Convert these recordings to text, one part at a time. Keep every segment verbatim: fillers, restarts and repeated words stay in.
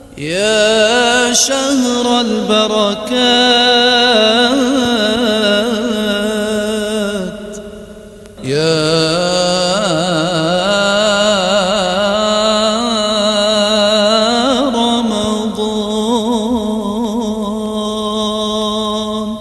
يا شهر البركات يا رمضان.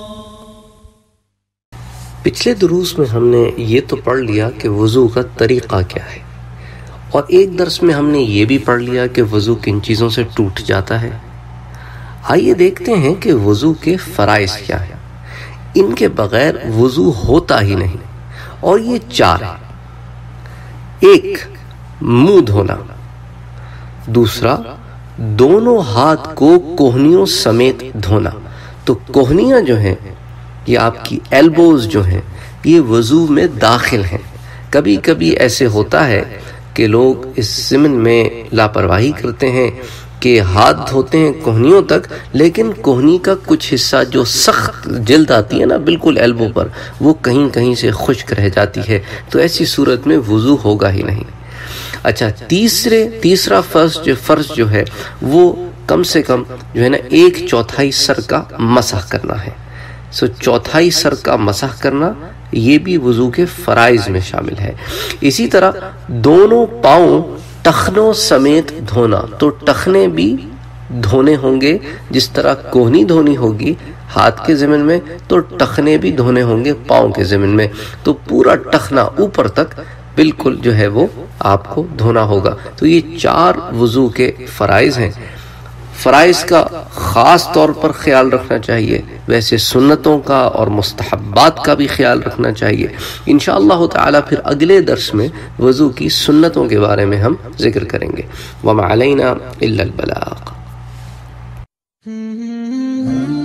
پچھلے دروس میں ہم نے یہ تو پڑھ لیا کہ وضو کا طریقہ کیا ہے، اور ایک درس میں ہم نے یہ بھی پڑھ لیا کہ وضو کن چیزوں سے ٹوٹ جاتا ہے. آئیے دیکھتے ہیں کہ وضو کے فرائض کیا ہیں. ان کے بغیر وضو ہوتا ہی نہیں، اور یہ چار ہیں. ایک، منہ دھونا. دوسرا، دونوں ہاتھ کو کوہنیوں سمیت دھونا. تو کوہنیاں جو ہیں، یہ آپ کی ایلبوز جو ہیں، یہ وضو میں داخل ہیں. کبھی کبھی ایسے ہوتا ہے کہ لوگ اس ضمن میں لاپرواہی کرتے ہیں کہ ہاتھ دھوتے ہیں کوہنیوں تک، لیکن کوہنی کا کچھ حصہ جو سخت جلد آتی ہے نا بالکل ایلبو پر، وہ کہیں کہیں سے خشک رہ جاتی ہے. تو ایسی صورت میں وضو ہوگا ہی نہیں. اچھا، تیسرے تیسرا فرض جو فرض جو ہے وہ کم سے کم جو ہے نا ایک چوتھائی سر کا مسح کرنا ہے. سو چوتھائی سر کا مسح کرنا یہ بھی وضو کے فرائض میں شامل ہے. اسی طرح دونوں پاؤں ٹخنوں سمیت دھونا. تو ٹخنے بھی دھونے ہوں گے، جس طرح کوہنی دھونی ہوگی ہاتھ کے ضمن میں، تو ٹخنے بھی دھونے ہوں گے پاؤں کے ضمن میں. تو پورا ٹخنا اوپر تک بالکل جو ہے وہ آپ کو دھونا ہوگا. تو یہ چار وضو کے فرائض ہیں. فرائض کا خاص طور پر خیال رکھنا چاہیے، ویسے سنتوں کا اور مستحبات کا بھی خیال رکھنا چاہیے. انشاءاللہ تعالی پھر اگلے درس میں وضو کی سنتوں کے بارے میں ہم ذکر کریں گے. وما علینا الا البلاغ.